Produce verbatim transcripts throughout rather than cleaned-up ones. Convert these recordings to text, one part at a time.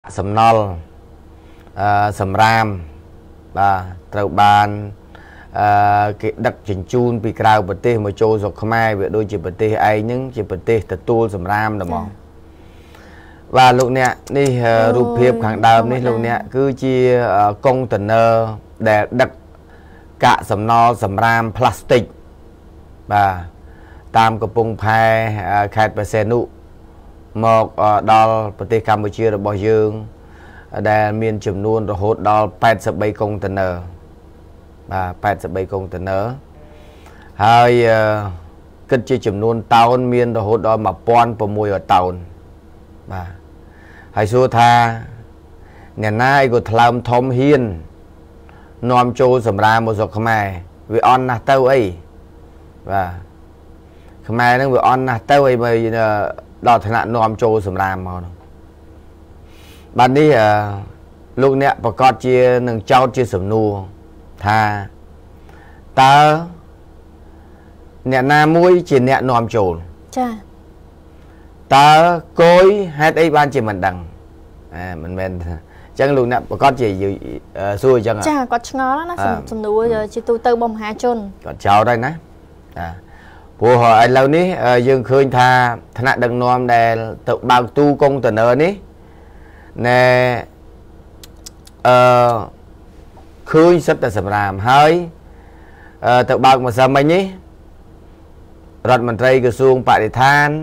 សំណល់សម្រាមបាទត្រូវបានគេដឹកជញ្ជូនពីក្រៅប្រទេសមកចូលស្រុកខ្មែរវាដូចជាប្រទេសឯងហ្នឹងជាប្រទេសទទួលសម្រាមតែហ្មងបាទលោកអ្នកនេះរូបភាពខាងដើមនេះលោកអ្នកគឺជាកុងតឺន័រដែលដឹកកាកសំណល់សម្រាមផ្លាស្ទិកបាទតាមកំពង់ផែខេត្តបរសេនុមកដល់ប្រទេសកម្ពុជារបស់យើងដែលមានចំនួនរហូតដល់eighty-threeកុងតឺន័របាទeighty-threeកុងតឺន័រហើយគិតជាចំនួនតោនមានរហូតដល់one thousand six hundredតោនបាទហើយសួរថាអ្នកណាឯក៏ថ្លើមធំហ៊ាននាំចូលសម្រាមមកស្រុកខ្មែរវាអន់ណាស់ទៅអីបាទខ្មែរហ្នឹងវាអន់ណាស់ទៅអីបើដល់ថ្នាក់នាំចូលសម្រាមមកហ្នឹងបាទនេះលោកអ្នកប្រកាសជានឹងចោទជាសំណួរថាតើអ្នកណាមួយជាអ្នកនាំចូលចាតើគយហេតុអីបានជាមិនដឹងអេមិនមែនអញ្ចឹងលោកអ្នកប្រកាសជាសួរអញ្ចឹងចាគាត់ឆ្ងល់ណាសំណួរជាទូទៅបងមហាជនគាត់ចោទហើយណាចាព្រោះឥឡូវនេះយើងឃើញថាថ្នាក់ដឹកនាំដែលទៅបើកទូកុងតឺន័រនេះណែអឺឃើញសិតតែសម្រាមហើយទៅបើកម្សិលមិញនេះរដ្ឋមន្ត្រីក្រសួងបរិស្ថាន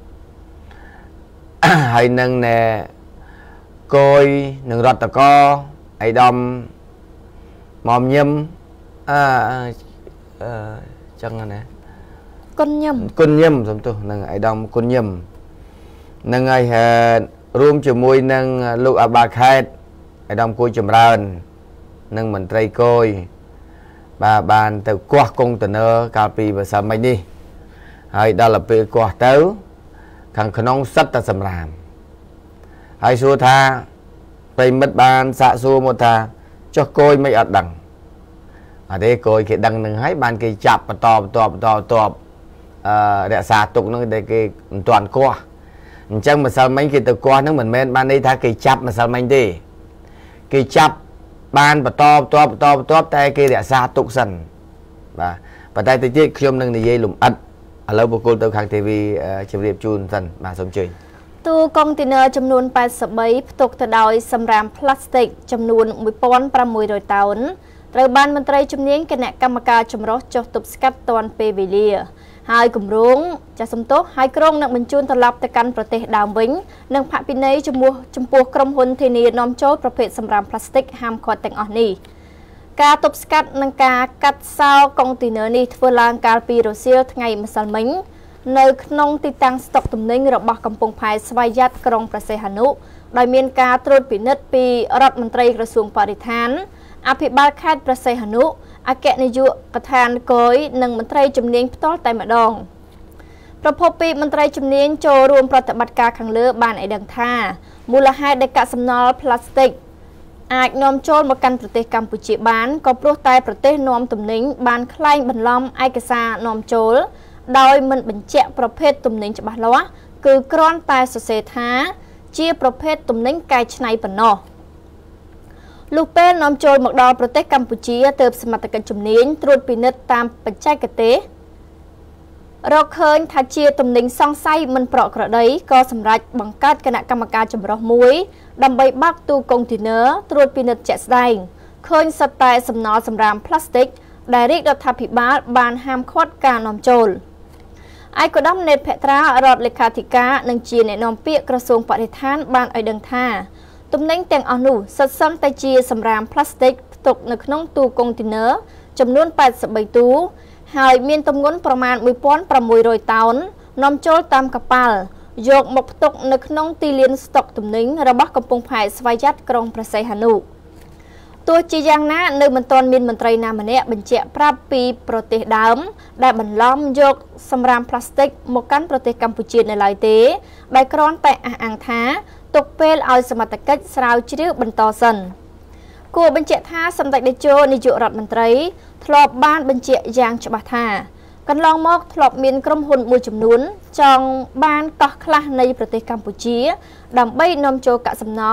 ហើយនឹងណែគយនឹងរដ្ឋកោអៃដាមមកញឹមអឺអឺចឹងណាគុណញឹមគុណញឹមសំទោសនឹងអៃដាមគុណញឹមនឹងហើយរួមជាមួយនឹងលោកអបាខេតអៃដាមគួយចម្រើននឹងមន្ត្រីគយបាទបានទៅគោះកុងតឺន័រកាលពីម្សិលមិញនេះហើយដល់ពេលគោះទៅខាងក្នុងសិតតែសម្រាមហើយសួរថាប្រិមិត្តបានសាកសួរមកថាចុះគយមិនអត់ដឹងអត់ទេគយគេដឹងនឹងហើយបានគេចាប់បន្តបន្តបន្តបន្តអឺរក្សាទុកនឹងតែគេមិនទាន់គោះអញ្ចឹងម្សិលមិញគេទៅគោះនឹងមិនមែនបានន័យថាគេចាប់ម្សិលមិញទេគេចាប់បានបន្តបន្តបន្តបន្តតែគេរក្សាទុកសិនបាទប៉ុន្តែតិចទៀតខ្ញុំនឹងនិយាយលំអិតឥឡូវបុគ្គលទៅខាងទេវីជម្រាបជូនសិនបាទសូមជើញទូកុងតឺន័រចំនួនeighty-threeផ្ទុកទៅដោយសម្រាមផ្លាស្ទិកចំនួនone thousand six hundredតោនត្រូវបានមន្ត្រីជំនាញគណៈកម្មការចម្រុះចុះទប់ស្កាត់ទាន់ពេលវេលាហើយគម្រោងចាស់សំទោសហើយក្រុងនឹងបញ្ជូនត្រឡប់ទៅកាន់ប្រទេសដើមវិញនិងផាកពិន័យចំពោះចំពោះក្រុមហ៊ុនធានានាំចូលប្រភេទសម្រាមផ្លាស្ទិកហាមឃាត់ទាំងអស់នេះការទប់ស្កាត់និងការកាត់សោកុងតឺន័រនេះធ្វើឡើងកាលពីរសៀលថ្ងៃម្សិលមិញនៅក្នុងទីតាំងស្តុកទំនិញរបស់កំពង់ផែស្វយ័តក្រុងព្រះសីហនុដោយមានការត្រួតពិនិត្យពីរដ្ឋមន្ត្រីក្រសួងបរិស្ថានអភិបាលខេត្តព្រះសីហនុអគ្គនាយកដ្ឋានគយនិងមន្ត្រីជំនាញផ្ទាល់តែម្ដងប្រពន្ធពីមន្ត្រីជំនាញចូលរួមប្រតិបត្តិការខាងលើបានឲ្យដឹងថាមូលហេតុដែលកាកសំណល់ផ្លាស្ទិកអាចនាំចូលមកកាន់ប្រទេសកម្ពុជាបានក៏ព្រោះតែប្រទេសនាំទំនិញបានក្លែងបន្លំឯកសារនាំចូលដោយមិនបញ្ជាក់ប្រភេទទំនិញច្បាស់លាស់គឺគ្រាន់តែសរសេរថាជាប្រភេទទំនិញកែច្នៃប៉ុណ្ណោះលុះពេលនាំចូលមកដល់ប្រទេសកម្ពុជាទើបសមត្ថកិច្ចជំនាញត្រួតពិនិត្យតាមបច្ចេកទេសរកឃើញថាជាទំនិញសង្ស័យមិនប្រក្រតីក៏សម្រេចបង្កើតគណៈកម្មការចម្រុះមួយដើម្បីបើកទូកុងតឺន័រត្រួតពិនិត្យជាក់ស្ដែងឃើញសុទ្ធតែសំណល់សម្រាមផ្លាស្ទិកដែលរាជរដ្ឋាភិបាលបានហាមឃាត់ការនាំចូលឯកឧត្តមនេតភក្ត្រារដ្ឋលេខាធិការនិងជាអ្នកនាំពាក្យក្រសួងបរិស្ថានបានឲ្យដឹងថាទំនិញទាំងអស់នោះសុទ្ធសឹងតែជាសម្រាមផ្លាស្ទិកផ្ទុកនៅក្នុងទូកុងតឺន័រចំនួនeighty-threeទូហើយមានទម្ងន់ប្រមាណone thousand six hundredតោននាំចូលតាមកប៉ាល់យកមកផ្ទុកនៅក្នុងទីលានស្តុកទំនិញរបស់កំពង់ផែស្វយ័តក្រុងព្រះសីហនុទោះជាយ៉ាងណានៅមិនទាន់មានមន្ត្រីណាម្នាក់បញ្ជាក់ប្រាប់ពីប្រទេសដើមដែលបន្លំយកសម្រាមផ្លាស្ទិកមកកាន់ប្រទេសកម្ពុជានៅឡើយទេដែលគ្រាន់តែអះអាងថាទុកពេលឲ្យសមត្ថកិច្ចស្រាវជ្រាវបន្តសិនគួរបញ្ជាក់ថាសម្ដេចតេជោនាយករដ្ឋមន្ត្រីធ្លាប់បានបញ្ជាក់យ៉ាងច្បាស់ថាកន្លងមកធ្លាប់មានក្រុមហ៊ុនមួយចំនួនចង់បានកោះខ្លះនៃប្រទេសកម្ពុជាដើម្បីនាំចូលកាកសំណល់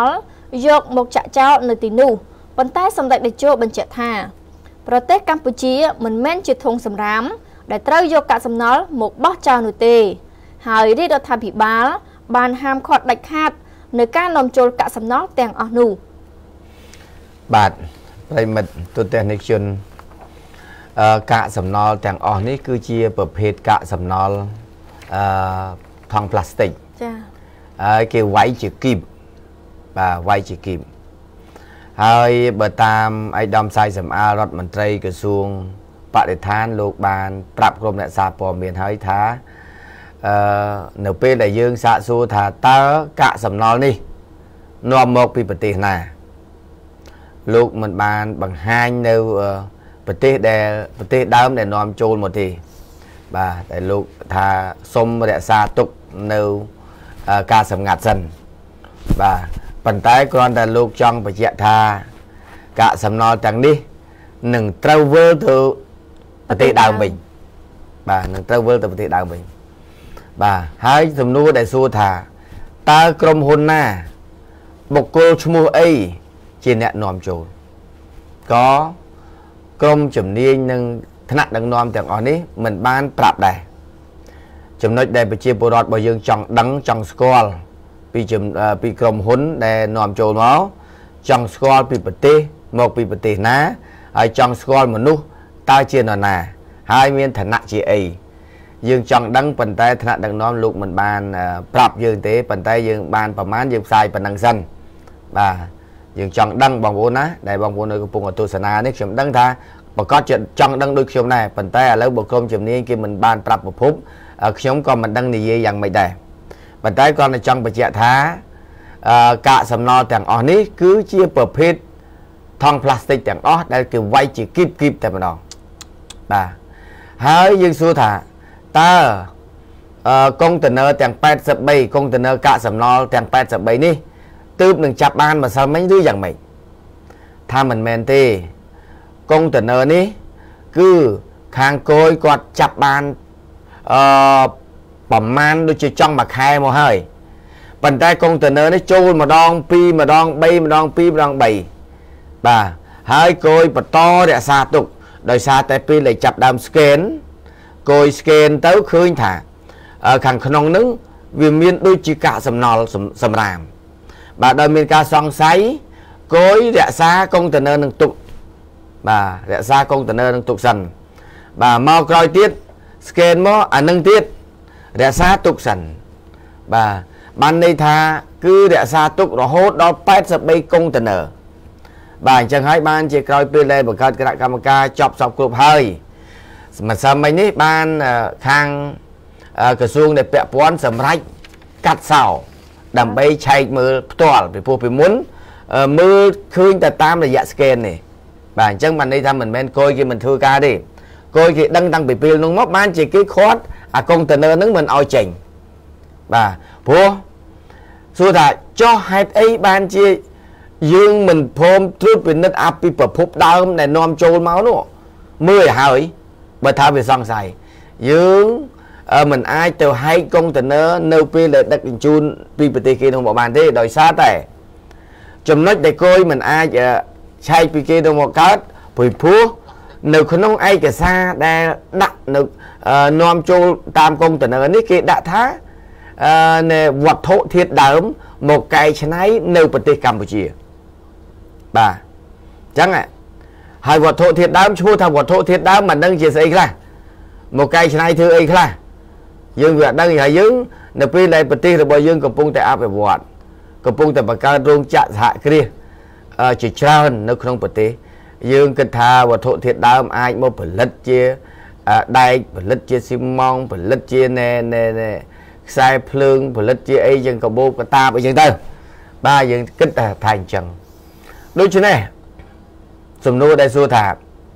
យកមកចាក់ចោលនៅទីនោះប៉ុន្តែសម្ដេចតេជោបញ្ជាក់ថាប្រទេសកម្ពុជាមិនមែនជាធុងសម្រាមដែលត្រូវយកកាកសំណល់មកបោះចោលនោះទេហើយរាជរដ្ឋាភិបាលបានហាមឃាត់ដាច់ខាតនៅការនាំចូលកាកសំណល់ទាំងអស់នោះបាទប្រិមិត្តទូទាំងនិកជនអឺកាកសំណល់ទាំងអស់នេះគឺជាប្រភេទកាកសំណល់អឺថង់ប្លាស្ទិកចាហើយគេវាយជាគីបបាទវាយជាគីបហើយបើតាមឯកឧត្តមសាយសំអាលរដ្ឋមន្ត្រីក្រសួងបរិស្ថានលោកបានប្រាប់ក្រុមអ្នកសារព័ត៌មានហើយថាអឺនៅពេលដែលយើងសាកសួរថាតើកាកសំណល់នេះនាំមកពីប្រទេសណាលោកមិនបានបង្ហាញនៅប្រទេសដែលប្រទេសដើមដែលនាំចូលមកទេបាទតែលោកថាសុំរក្សាទុកនៅការសម្ងាត់សិនបាទប៉ុន្តែគ្រាន់តែលោកចង់បញ្ជាក់ថាកាកសំណល់ទាំងនេះនឹងត្រូវវិលទៅប្រទេសដើមវិញបាទនឹងត្រូវវិលទៅប្រទេសដើមវិញបាទហើយសំណួរដែលសួរថាតើក្រុមហ៊ុនណាបុគ្គលឈ្មោះអីជាអ្នកនាំចូលក៏ក្រុមជំនាញនឹងថ្នាក់ដឹកនាំទាំងអស់នេះមិនបានប្រាប់ដែរចំណុចដែលប្រជាពលរដ្ឋរបស់យើងចង់ដឹងចង់ស្គាល់ពីពីក្រុមហ៊ុនដែលនាំចូលមកចង់ស្គាល់ពីប្រទេសមកពីប្រទេសណាហើយចង់ស្គាល់មនុស្សតើជានរណាហើយមានឋានៈជាអីយើងចង់ដឹងប៉ុន្តែថ្នាក់ដឹកនាំលោកមិនបានប្រាប់យើងទេប៉ុន្តែយើងបានប្រមាណយើងផ្សាយប៉ុណ្ណឹងសិនបាទយើងចង់ដឹងបងប្អូនណាដែលបងប្អូននៅកំពុងទស្សនានេះខ្ញុំដឹងថាប្រកាសជាចង់ដឹងដូចខ្ញុំដែរប៉ុន្តែឥឡូវបើក្រុមជំនាញគេមិនបានប្រាប់ប្រភពខ្ញុំក៏មិនដឹងនិយាយយ៉ាងម៉េចដែរប៉ុន្តែគ្រាន់តែចង់បញ្ជាក់ថាកាកសំណល់ទាំងអស់នេះគឺជាប្រភេទថង់ប្លាស្ទិកទាំងអស់ដែលគេវាយជាគីបគីបតែម្ដងបាទហើយយើងសួរថាតើកុងតឺន័រទាំងแปดสิบបីកុងតឺន័រកាកសំណល់ទាំងแปดสิบបីនេះទើបនឹងចាប់បានម្សិលមិញឬយ៉ាងម៉េចថាមិនមែនទេកុងតឺន័រនេះគឺខាងគយគាត់ចាប់បានអឺប្រមាណដូចជាចង់មួយខែមកហើយប៉ុន្តែកុងតឺន័រនេះចូលម្ដងពីរម្ដងបីម្ដងពីរម្ដងបីបាទហើយគយបន្តរក្សាទុកដោយសារតែពេលដែលចាប់ដើម scan គយ scan ទៅឃើញថាខាងក្នុងនឹងវាមានដូចជាកាកសំណល់សម្រាមបាទដោយមានការសង្ស័យគយរក្សាកុងតឺន័រនឹងទុកបាទរក្សាកុងតឺន័រនឹងទុកសិនបាទមកក្រោយទៀត scan មកអានឹងទៀតរក្សាទុកសិនបាទបានន័យថាគឺរក្សាទុករហូតដល់แปดสิบបីកុងតឺន័របាទអញ្ចឹងហើយបានជាក្រោយពេលដែលបង្កើតគណៈកម្មការចប់សពគ្រប់ហើយម្សិលមិញនេះបានខាងក្រសួងដែលពាក់ព័ន្ធសម្រេចកាត់សោដើម្បីឆែកមើលផ្ទាល់ពីព្រោះពីមុនមើលឃើញតែតាមរយៈ scan នេះបាទអញ្ចឹងបានន័យថាមិនមែនគយគេមិនធ្វើការទេគយគេដឹងតាំងពីពេលនោះមកបានជាគេខាត់អាកុងតឺន័រហ្នឹងមិនឲ្យចេញបាទព្រោះសួរថាចុះហេតុអីបានជាយើងមិនព្រមត្រួតពិនិត្យអាពីប្រភពដើមដែលនាំចូលមកនោះមើលឲ្យហើយបើថាវាសង្ស័យយើងមិនអាចទៅហែកកុងតឺន័រនៅពេលដែលដឹកជញ្ជូនពីប្រទេសគេនោះមកបានទេដោយសារតែចំណុចដែលគយមិនអាចឆែកពីគេទៅមកកើតព្រោះព្រោះនៅក្នុងឯកសារដែលដាក់នៅនាំចូលតាមកុងតឺន័រនេះគេដាក់ថានៃវត្ថុធាតុដើមមកកែច្នៃនៅប្រទេសកម្ពុជាបាទអញ្ចឹងហើយវត្ថុធាតុដើមឈ្មោះថាវត្ថុធាតុដើមមិនដឹងជាស្អីខ្លះមកកែច្នៃធ្វើអីខ្លះយើងវាអត់ដឹងហើយយើងនៅពេលដែលប្រទេសរបស់យើងកំពុងតែអភិវឌ្ឍកំពុងតែបង្កើតរោងចក្រសហគ្រាសជាច្រើននៅក្នុងប្រទេសយើងគិតថាវត្ថុធាតុដើមអាចមកផលិតជាដែកផលិតជាស៊ីម៉ង់ផលិតជាណែណែខ្សែភ្លើងផលិតជាអីយ៉ាងកាបូបកតាបអីចឹងទៅបាទយើងគិតថាថាអញ្ចឹងដូច្នេះសំណួរដែលសួរថា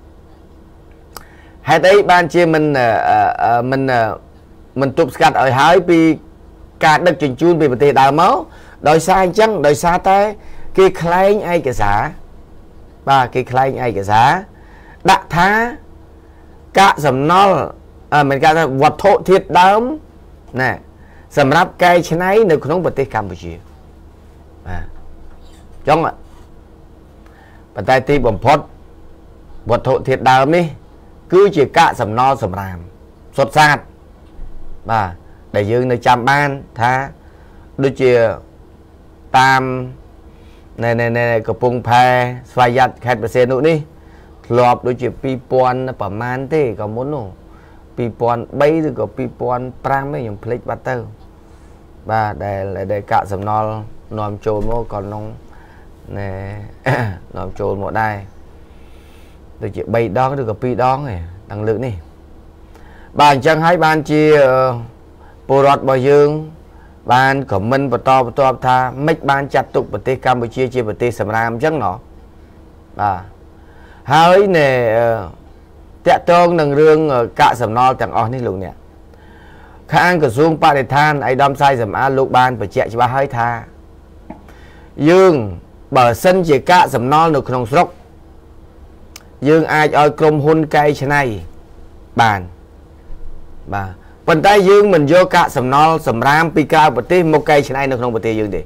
ហេតុអីបានជាមិនមិនមិនទប់ស្កាត់ឲ្យហើយពីការដឹកជញ្ជូនពីប្រទេសដើមមកដោយសារអញ្ចឹងដោយសារតែគេខ្លែងឯកសារបាទគេខ្លែងឯកសារដាក់ថាកាកសំណល់មិនគេថាវត្ថុធាតុដើមណាសម្រាប់កែច្នៃនៅក្នុងប្រទេសកម្ពុជាបាទ chẳng ạ bàn tay tí bầm phốt vật thụ thiệt đào ní cứ chỉ cả sầm no sầm ràm sốt sát và để dương nơi chăm ban tha đôi chia tam này này này cái bông phe xoay giặt khét bờ xe nữa đi lọp đôi chia pi pon là phẩm man thế có muốn không pi pon bay rồi có pi pon prang mấy những plate butter và để lại để cả sầm no nòm trồn mua còn nông nè nòm trồn một đây đôi chia bay đó được có pi đó này tăng lượng đi bàn chân hai bàn chia bồ rọt bò dương ban của mình và to và to tha mấy ban chặt tục bờ tây Campuchia chia bờ tây Sầm Ram chắc nó à hơi nè tẹt trông nâng rương cả sầm no chẳng on đi luôn nè khang của xuống ba để than ai đâm sai sầm a lục ban phải chạy cho ba hơi tha dương bờ sân chỉ cả sầm no được không sốc dương ai ơi công hôn cây thế này bàn bà phần tay dương mình vô cả sầm no sầm ram pika bờ tây một cây thế này được không bờ tây dương đi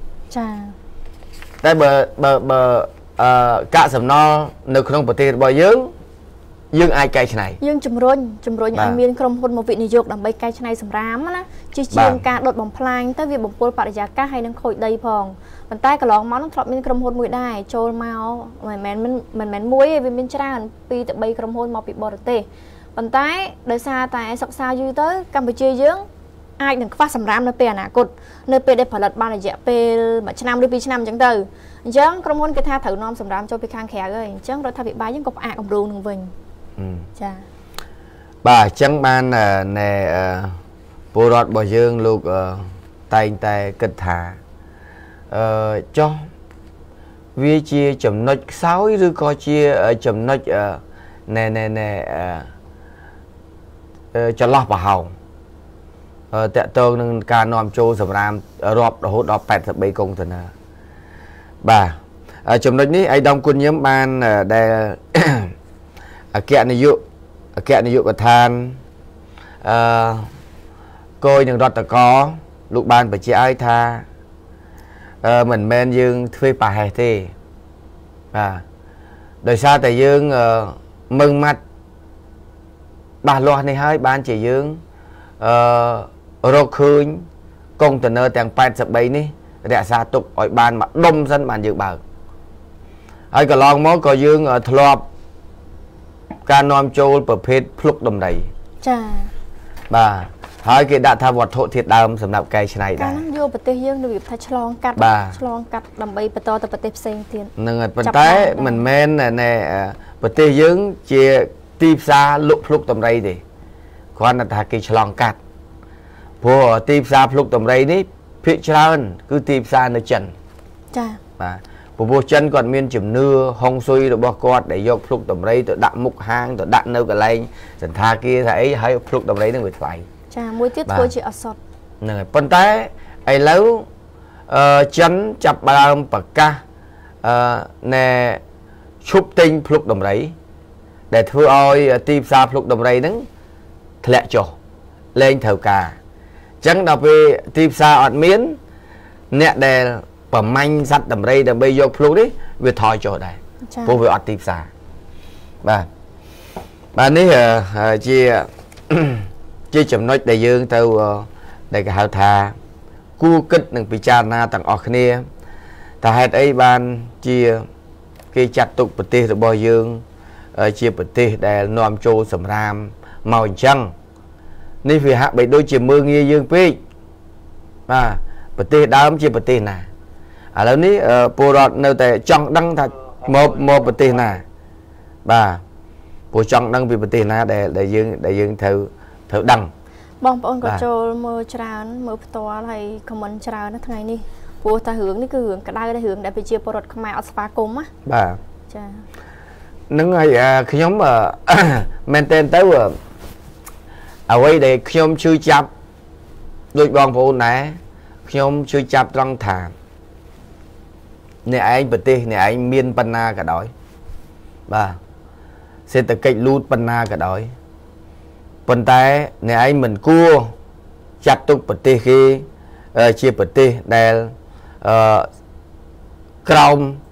tại bờ bờ bờ cả sầm no được không bờ tây bờ dương dương ai cây thế này dương chùm rôn chùm rôn ai miên không hôn một vị này dục làm bay cây thế này sầm ram á chỉ chiên cả đột bóng plan tới việc bóng pol bạc giá cá hay đang khôi đầy phòng phần tay cả lóng món nó thọt miên không hôn mũi đài trôi mau mày mén mình mình mén muối vì miên tràn pi tự bay không hôn mau bị bò tê phần tay đời xa tại sọc xa dư tới Campuchia dưỡng ai đừng phát sầm ram nơi pè nà cột nơi pè để phải lật ban là dẹp pè mà năm đi pi năm chẳng từ chẳng không muốn cái tha thử non sầm ram cho pi khang khè rồi chẳng rồi tha bị bái những cục ạ cục đồ nương vinh cha bà chẳng ban nè bồ rọt bò dương lục tay tay kịch thả cho vi chia chấm nốt sáu rồi coi chia chấm nốt nè nè nè cho lọt vào hồng tẹt tơ nâng ca nòm châu sầm ram rọp hốt đọp bẹt thập bảy công thần bà chấm nốt ní ai đông quân nhóm ban để kẹt này dụ kẹt này dụ của than coi những đọt có lúc ban phải chia ai tha mình men dương thuê bà hè thì à đời xa tại dương mừng mặt bà loạt này hai ban chỉ dương rô khơi công tờ nơ tàng bạch sập bấy ní để xa tục ở ban mà đông dân bàn dự bảo ai cả lòng mó có dương ở thọp ca nòm châu bờ phết phúc đầm đầy bà hai cái đã tham vật thổ thiệt đam sầm nạp cây này đã vô bờ tây dương được thay chlong cắt chlong cắt đầm bay bờ to từ bờ tây xanh tiền nâng bờ tây mình men nè nè bờ tây dương chia tiếp xa lục phúc tầm đây thì còn là cái chlong cắt của tiếp xa phúc tầm đây ní phía trên cứ tiếp xa nơi chân bà bộ bộ chân còn miên chìm nưa hong xuôi được bao quạt để vô phúc tầm đây tự đặt mục hang tự đặt nơi cái lên dần tha kia thấy hay phúc tầm đây nó người phải cha muối tiết thôi chị ở sọt nè bên tay ai lâu chấn chập ba bậc ca nè chụp tinh phúc tầm đấy để thưa ơi tìm xa phúc tầm đây nứng lẹ cho lên thầu cả chẳng đọc về tìm xa ọt miến nè để bẩm manh sắt tầm đây để bây giờ phúc đấy về thoi cho đây vô về ọt tìm xa bà bà này chia chia chấm nói đại dương tàu đại cái hào thà cua kích đừng bị cha na tặng ọt kia ta hết ấy ban chia cái chặt tục bờ tây từ bờ dương chia bờ tây để nòm châu sầm ram màu trắng nên vì hạ bị đôi chia mưa nghe dương pi à bờ tây đám chia bờ tây nè à lâu ní bồ đọt nơi tại trong đăng thật một một bờ tây nè bà bồ trong đăng vì bờ tây nè để để dương để dương thử thử đăng bong bong có châu mưa tràn mưa to hay comment tràn nó ngày ní bồ ta hướng ní cứ hướng cả đai để hướng để bị chia bồ đọt Khmer Spa cùng á bà nâng ngày khi nhóm mà maintain tới ở đây để khi nhóm chưa chập đôi bọn phụ này khi nhóm chưa chập trong thảm nè anh bật tê nè anh miên panna cả đói bà sẽ tự cách lút panna cả đói phần tay nè anh mình cua chặt tục bật tê khi chia bật tê để còng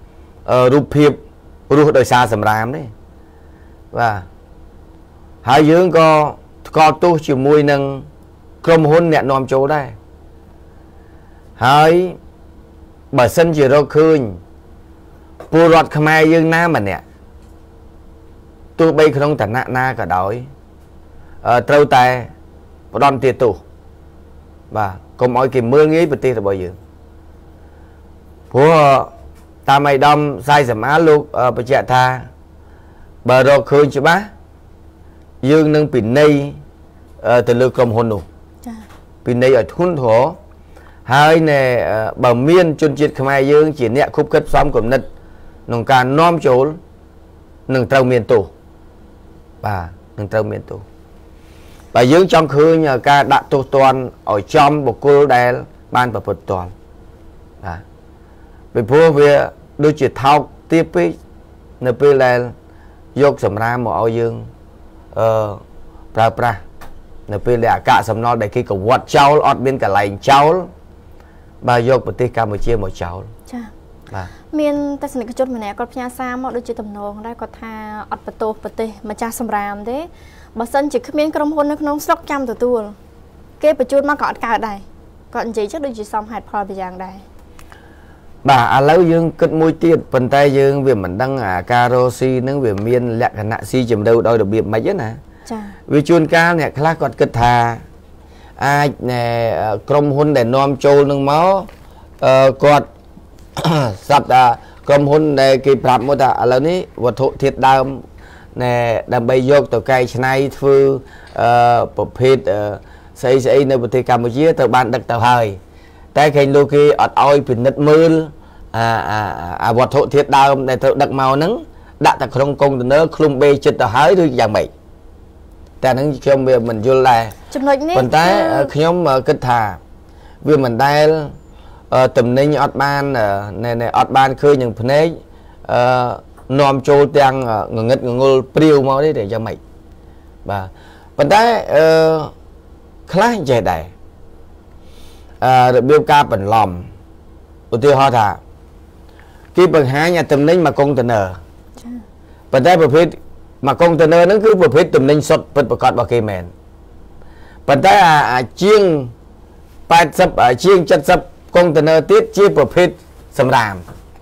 រូបភាពរស់ដោយសារសម្រាមទេបាទហើយយើងក៏ថ្កល់ទោសជាមួយនឹងក្រុមហ៊ុនអ្នកនាំចូលដែរហើយបើសិនជារកឃើញពលរដ្ឋខ្មែរយើងណាម្នាក់ទោះបីក្នុងឋានៈណាក៏ដោយត្រូវតែផ្ដន់ទាទោសបាទកុំឲ្យគេមើលងាយប្រទេសរបស់យើងព្រោះតាមឯកឧត្តមសាយសម្អាលលោកបញ្ជាក់ថាបើរកឃើញច្បាស់យើងនឹងពិន័យទៅលើក្រុមហ៊ុននោះចា៎ពិន័យឲ្យធ្ងន់ធ្ងរហើយណែបើមានជនជាតិខ្មែរយើងជាអ្នកខុបខិតផ្សំគំនិតក្នុងការនាំចូលនឹងត្រូវមានទោសបាទនឹងត្រូវមានទោសបើយើងចង់ឃើញការដាក់ទោសទណ្ឌឲ្យចំបុគ្គលដែលបានប្រព្រឹត្តទណ្ឌបាទពីព្រោះវាដូចជាថោកទាបពេកនៅពេលដែលយកសម្រាមមកឲ្យយើងអឺប្រើប្រាស់នៅពេលដែលអាកាសសំណល់ដែលគេកវត្តចោលអត់មានកន្លែងចោលបាទយកប្រទេសកម្ពុជាមកចោលចា៎បាទមានទស្សនិកជនម្នាក់គាត់ផ្ញើសារមកដូចជាតំណងដែរគាត់ថាអត់បន្ទោសប្រទេសម្ចាស់សម្រាមទេបើសិនជាគ្មានក្រុមហ៊ុននៅក្នុងស្រុកចាំទទួលគេបញ្ជូនមកក៏អត់កើតដែរគាត់និយាយចឹងដូចជាសមហេតុផលពីយ៉ាងដែរបាទឥឡូវយើងគិតមួយទៀតប៉ុន្តែយើងវាមិនដឹងអាការរស៊ីនឹងវាមានលក្ខណៈស៊ីជម្រៅដោយរបៀបម៉េចទេណាចាវាជួនកាលអ្នកខ្លះគាត់គិតថាអាចក្រុមហ៊ុនដែលនាំចូលនឹងមកអឺគាត់ស្រាប់ថាក្រុមហ៊ុនដែលគេប្រាប់មកថាឥឡូវនេះវត្ថុធាតុដើមណែដើម្បីយកទៅកែច្នៃធ្វើអឺប្រភេទស្អីស្អីនៅប្រទេសកម្ពុជាត្រូវបានដឹកទៅហើយតែគេលោកគេអត់ឲ្យពិនិត្យមើលអាអាវត្ថុធាតុដើមដែលត្រូវដឹកមកហ្នឹងដាក់តែក្នុងកុងតឺន័រឃ្លុំបេចិត្តទៅហើយឬយ៉ាងម៉េចតែហ្នឹងខ្ញុំវាមិនយល់ដែរចំណុចនេះប៉ុន្តែខ្ញុំគិតថាវាមិនដែលតំណែងអត់បានណែអត់បានឃើញនឹងភ្នែកអឺនាំចូលទាំងងងឹតងងុលព្រាវមកទេតែយ៉ាងម៉េចបាទប៉ុន្តែអឺខ្លះចេះដែរអឺរបៀបការបន្លំឧទាហរណ៍ថាគេបង្ហាញអាតំណែងមកកុងតឺន័រចា៎ប៉ុន្តែប្រភេទមកកុងតឺន័រហ្នឹងគឺប្រភេទតំណែងសុទ្ធពិតប្រាកដរបស់គេមែនប៉ុន្តែអាជាងแปดสิบជាងเจ็ดสิบកុងតឺន័រទៀតជាប្រភេទសម្រាម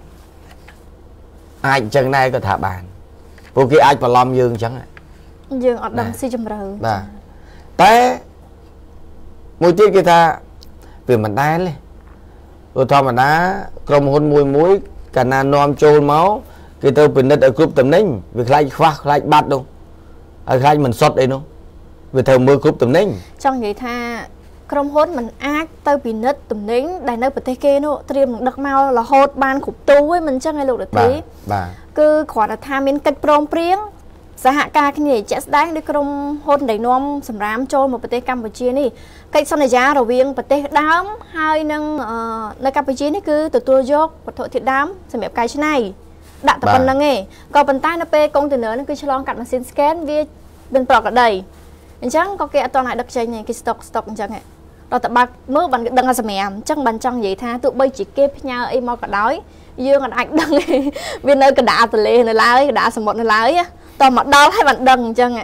អាចអញ្ចឹងដែរក៏ថាបានពួកគេអាចបន្លំយើងអញ្ចឹងយើងអត់ដឹងស៊ីជម្រៅបាទតែមួយទៀតគេថាវាមិនដែលទេព្រោះធម្មតាក្រុមហ៊ុនមួយមួយកាលណានាំចូលមកគេទៅពិនិត្យឲ្យគ្រប់តំណែងវាខ្លាចខ្វះខ្លាចបាត់នោះហើយខ្លាចមិនសុទ្ធអីនោះវាត្រូវមើលគ្រប់តំណែងចង់និយាយថាក្រុមហ៊ុនមិនអាចទៅពិនិត្យតំណែងដែលនៅប្រទេសគេនោះត្រៀមនឹងដឹកមករហូតបានគ្រប់ទូឯងមិនអញ្ចឹងឯងលោកដទីបាទគឺគ្រាន់តែថាមានកិច្ចព្រមព្រៀងសហការគ្នាជាក់ស្ដែងដោយក្រុមហ៊ុនដែលនាំសម្រាមចូលមកប្រទេសកម្ពុជានេះកិច្ចសន្យារវាងប្រទេសដើមហើយនឹងនៅកម្ពុជានេះគឺទទួលយកវត្ថុធាតុដើមសម្រាប់កែច្នៃដាក់តែប៉ុណ្្នឹងឯងក៏ប៉ុន្តែនៅពេលកុងតឺន័រនេះគឺឆ្លងកាត់ម៉ាស៊ីន scan វាមានប្រក្រតីអញ្ចឹងក៏គេអត់ទាន់ឲ្យដឹកចេញទេគេស្តុកស្តុកអញ្ចឹងឯងដល់តែបើកមើលបានដឹងថាសម្រាមអញ្ចឹងបានចង់និយាយថាទោះបីជាគេផ្ញើអីមកក៏ដោយយើងអត់អាចដឹងទេវានៅកណ្ដាលទន្លេនៅឡើយកណ្ដាលសមុទ្រនៅឡើយតមកដល់ហើយបានដឹងអញ្ចឹងណែ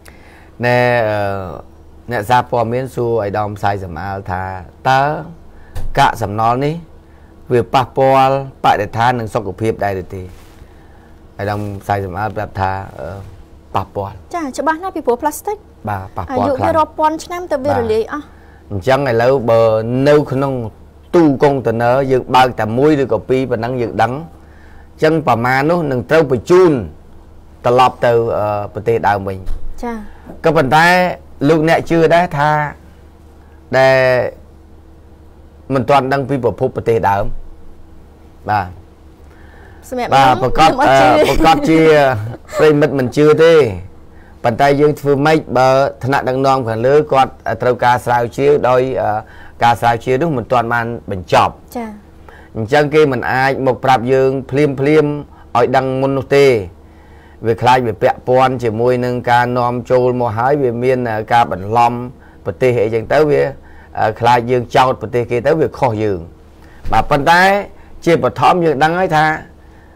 អ្នកសារព័ត៌មានសួរឲ្យដំផ្សាយសម្អាលថាតើកាកសំណល់នេះវាប៉ះពាល់បរិស្ថាននិងសុខភាពដែរឬទេឲ្យដំផ្សាយសម្អាលប្រាប់ថាប៉ះពាល់ចាច្បាស់ណាស់ពីព្រោះផ្លាស្ទិកបាទប៉ះពាល់ខ្លាំងអាយុវារាប់ពាន់ឆ្នាំទៅវារលាយអស់អញ្ចឹងឥឡូវបើនៅក្នុងទូកុងតឺន័រយើងបើកតែមួយឬក៏ពីរប៉ុណ្ណឹងយើងដឹងអញ្ចឹងប្រមាណនោះនឹងត្រូវបញ្ជូនត្រឡប់ទៅប្រទេសដើមវិញចាក៏ប៉ុន្តែលោកអ្នកជឿដែរថាដែលមិនទាន់ដឹងពីប្រភពប្រទេសដើមបាទសម្រាប់បាទប្រកាសប្រកាសជាប្រិមិត្តមិនជឿទេប៉ុន្តែយើងធ្វើម៉េចបើថ្នាក់ដឹកនាំខាងលើគាត់ត្រូវការស្រាវជ្រាវដោយការស្រាវជ្រាវនោះមិនទាន់បានបញ្ចប់ចាអញ្ចឹងគេមិនអាចមកប្រាប់យើងភ្លាមភ្លាមឲ្យដឹងមុននោះទេវាខ្លាចវាពាក់ព័ន្ធជាមួយនឹងការនាំចូលមកហើយវាមានការបន្លំប្រទេសអីចឹងទៅវាខ្លាចយើងចោទប្រទេសគេទៅវាខុសយើងបាទប៉ុន្តែជាបឋមយើងដឹងហើយថា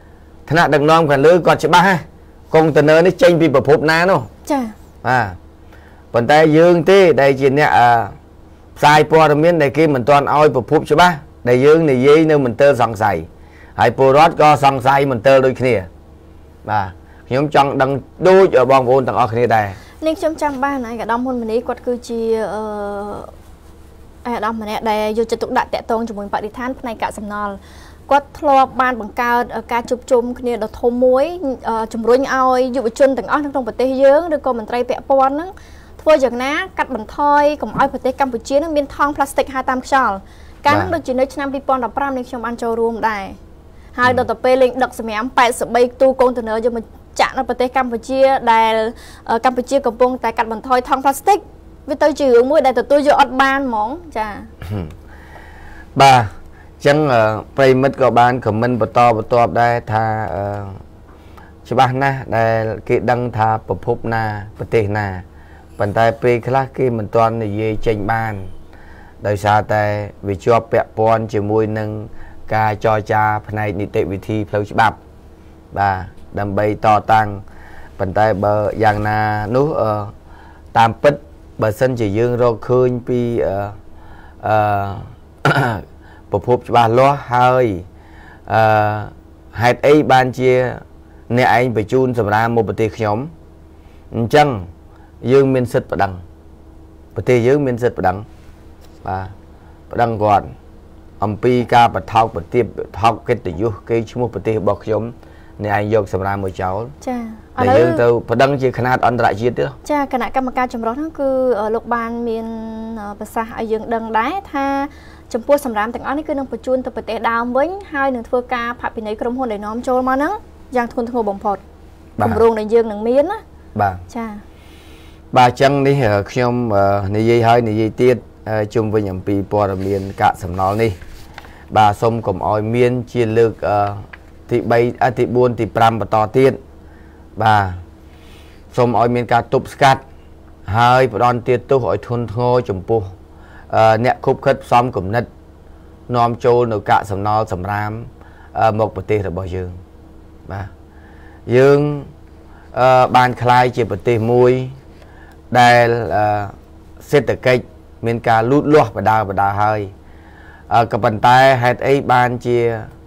ថ្នាក់ដឹកនាំខាងលើគាត់ច្បាស់កុងតឺន័រនេះចេញពីប្រភពណានោះចាបាទប៉ុន្តែយើងទេដែលជាអ្នកផ្សាយព័ត៌មានដែលគេមិនទាន់ឲ្យប្រភពច្បាស់ដែលយើងនិយាយនៅមន្ទិលសង្ស័យហើយពលរដ្ឋក៏សង្ស័យមន្ទិលដូចគ្នាបាទខ្ញុំចង់ដឹងដូចបងប្អូនទាំងអស់គ្នាដែរនេះខ្ញុំចាំបានហើយអាដាមហ៊ុនម៉ាណីគាត់គឺជាអឺអាដាមម្នាក់ដែលយកចិត្តទុកដាក់តាក់ទងជាមួយបរិស្ថានផ្នែកកាកសំណល់គាត់ធ្លាប់បានបង្កើតការជួបជុំគ្នាដ៏ធំមួយជំរុញឲ្យយុវជនទាំងអស់នៅក្នុងប្រទេសយើងឬក៏មន្ត្រីពាក់ព័ន្ធហ្នឹងធ្វើយ៉ាងណាកាត់បន្ថយកុំឲ្យប្រទេសកម្ពុជានឹងមានថង់ប្លាស្ទិកហៅតាមខ្យល់កាលនោះដូចជានៅឆ្នាំពីរពាន់ដប់ប្រាំនេះខ្ញុំបានចូលរួមដែរហើយដល់ទៅពេលលេងដឹកសម្រាមប៉ែតសិបបីទូកុងតឺន័រយកមកចាក់នៅប្រទេសកម្ពុជាដែលកម្ពុជាកំពុងតែកាត់បន្ថយថង់ប្លាស្ទិកវាទៅជារឿងមួយដែលទទួលយកអត់បានហ្មងចាបាទចឹងប្រិមិត្តក៏បានខមមិនបន្តបន្ទាប់ដែរថាច្បាស់ណាស់ដែលគេដឹងថាប្រភពណាប្រទេសណាប៉ុន្តែពេលខ្លះគេមិនទាន់និយាយចេញបានដោយសារតែវាជាប់ពាក់ព័ន្ធជាមួយនឹងការចរចាផ្នែកនីតិវិធីផ្លូវច្បាប់បាទដើម្បីតតាំងប៉ុន្តែបើយ៉ាងណានោះតាមពិតបើសិនជាយើងរកឃើញពីអឺប្រភពច្បាស់លាស់ហើយអឺហេតុអីបានជាអ្នកឯងបញ្ជូនសម្រាប់មកប្រទេសខ្ញុំអញ្ចឹងយើងមានសិទ្ធិប្តឹងប្រទេសយើងមានសិទ្ធិប្តឹងបាទប្តឹងគាត់អំពីការបថោកប្រទាបថោកកិត្តិយសគេឈ្មោះប្រទេសរបស់ខ្ញុំអ្នកឯងយកសម្រាប់មកចោលចាឥឡូវយើងទៅប្តឹងជាຂະຫນាតអន្តរជាតិទៀតចាគណៈកម្មការចម្រុះហ្នឹងគឺលោកបានមានប្រសាសន៍ឲ្យយើងដឹងដែរថាចំពោះសម្រាមទាំងអស់នេះគឺនឹងបញ្ជូនទៅប្រទេសដើមវិញហើយនឹងធ្វើការផាកពិន័យក្រុមហ៊ុនដែលនាំចូលមកហ្នឹងយ៉ាងធ្ងន់ធ្ងរបំផុតគម្រោងដែលយើងនឹងមានណាបាទចាបាទអញ្ចឹងនេះខ្ញុំនិយាយឲ្យនិយាយទៀតជុំវិញអំពីព័ត៌មានកាកសំណល់នេះបាទសូមកុំឲ្យមានជាលើកទីបីទីបួនទីប្រាំបន្តទៀតបាទសូមឲ្យមានការទប់ស្កាត់ហើយផ្ដន់ទាទោសឲ្យធន់ធ្ងរចំពោះអ្នកខុបខិតផ្សំគំនិតនាំចូលនៅកាកសំណល់សម្រាមមកប្រទេសរបស់យើងបាទយើងបានคล้ายជាប្រទេសមួយដែលសេដ្ឋកិច្ចមានការលូតលាស់បដាបដាហើយក៏ប៉ុន្តែហេតុអីបានជា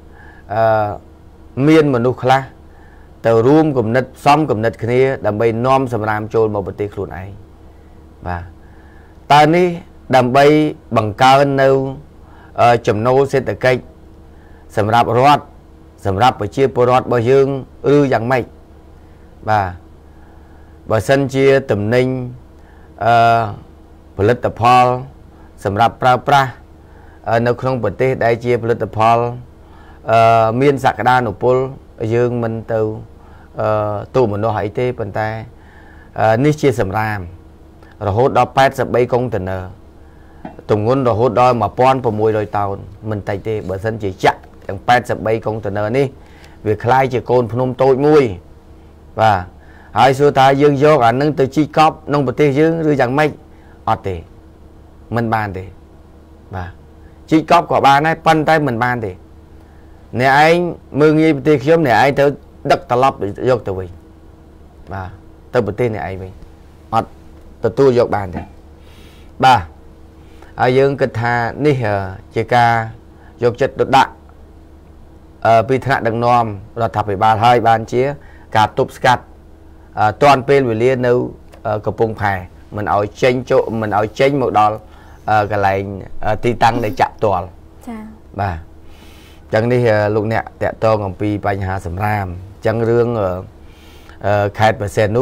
មានមនុស្សខ្លះទៅរួមគំនិតផ្សំគំនិតគ្នាដើម្បីនាំសម្រាមចូលមកប្រទេសខ្លួនឯងបាទតើនេះដើម្បីបង្កើននៅចំណូលសេដ្ឋកិច្ចសម្រាប់រដ្ឋសម្រាប់ប្រជាពលរដ្ឋរបស់យើងឬយ៉ាងម៉េចបាទបើសិនជាតំណែងអឺផលិតផលសម្រាប់ប្រើប្រាស់នៅក្នុងប្រទេសដែលជាផលិតផលអឺមានសក្តានុពលយើងមិនទៅអឺទូមនោះអីទេប៉ុន្តែនេះជាសម្រាមរហូតដល់ប៉ែតសិបបីកុងតឺន័រទម្ងន់រហូតដល់một nghìn sáu trămតោនមិនតិចទេបើសិនជាចាក់ទាំងប៉ែតសិបបីកុងតឺន័រនេះវាคล้ายជាកូនភ្នំតូចមួយបាទហើយសួរថាយើងយកអានឹងទៅជីកប់ក្នុងប្រទេសយើងឬយ៉ាងម៉េចអត់ទេមិនបានទេបាទជីកប់ក៏បានដែរប៉ុន្តែមិនបានទេអ្នកឯងមើងងាយប្រទេសខ្ញុំអ្នកឯងទៅដឹកត្រឡប់យកទៅវិញបាទទៅប្រទេសអ្នកឯងវិញអត់ទទួលយកបានទេបាទហើយយើងគិតថានេះជាការយកចិត្តទុកដាក់អឺពីថ្នាក់ដឹកនាំរដ្ឋាភិបាលហើយបានជាការទប់ស្កាត់តាន់ពេលវេលានៅកំពង់ផែមិនឲ្យចេញចូលមិនឲ្យចេញមកដល់កន្លែងទីតាំងដែលចាក់ផ្ទាល់ចា៎បាទអញ្ចឹងនេះលោកអ្នកតាក់ទងអំពីបញ្ហាសម្រាមអញ្ចឹងរឿងខេត្តប្រសេនុ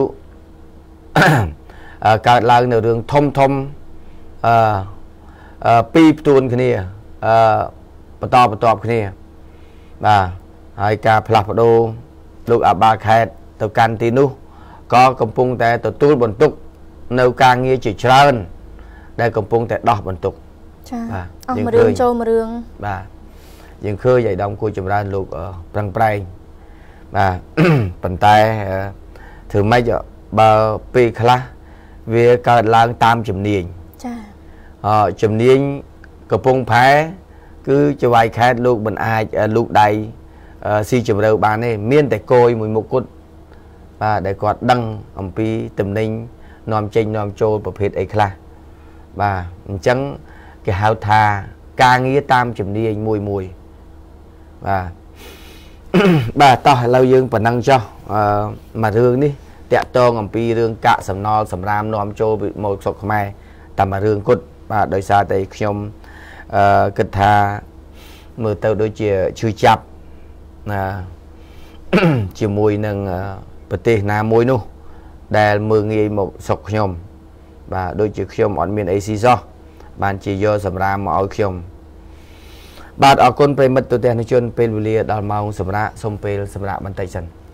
កើតឡើងនៅរឿងធំធំអឺពីរផ្ទួនគ្នាអឺបន្តបន្ទាប់គ្នាបាទហើយការផ្លាស់ប្ដូរលោកអាបាលខេត្តទៅកាន់ទីនោះក៏កំពុងតែទទួលបន្ទុកនៅការងារជាច្រើនដែលកំពុងតែដោះបន្ទុកចា៎អស់មួយរឿងចូលមួយរឿងបាទយើងឃើញឯកឧត្តមគួរចម្រើនលោកប្រឹងប្រែងបាទប៉ុន្តែធ្វើម៉េចបើពេលខ្លះវាកើតឡើងតាមជំនាញចា៎អជំនាញកំពង់ផែគឺជាវាយខេតលោកមិនអាចលូកដៃ si chùm râu bán này miên tại côi mùi một cút và để quạt đăng ẩm pi tầm ninh nòm chênh nòm trô bập hết ấy khla và chẳng cái hào thà ca nghĩa tam chùm đi anh mùi mùi và bà tỏ lâu dương và năng cho mà rương đi tẹt to ẩm pi rương cạ sầm no sầm ram nòm trô bị một sọc Khmer tầm mà rương cút và đời xa tại nhom kịch thà mưa tàu đôi chìa chui chập chiều mùi nâng bật tê na mùi nu đè mưa nghi một sọc nhom và đôi chìa nhom on miền ac do bàn chỉ do sầm ram mà oi nhom bạn ở con pe mất tôi tên chôn pe lìa đào màu sầm ra sông pe sầm ra bàn tay chân